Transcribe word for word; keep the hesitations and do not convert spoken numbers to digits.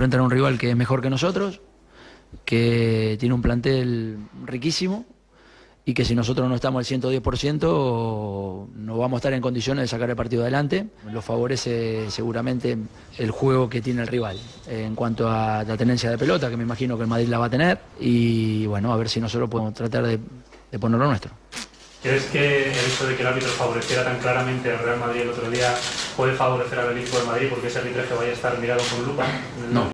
enfrentar a un rival que es mejor que nosotros, que tiene un plantel riquísimo y que si nosotros no estamos al ciento diez por ciento no vamos a estar en condiciones de sacar el partido adelante. Lo favorece seguramente el juego que tiene el rival en cuanto a la tenencia de pelota, que me imagino que el Madrid la va a tener, y bueno, a ver si nosotros podemos tratar de, de poner lo nuestro. ¿Crees que el hecho de que el árbitro favoreciera tan claramente al Real Madrid el otro día puede favorecer al equipo de Madrid porque ese arbitraje vaya a estar mirado con lupa? No.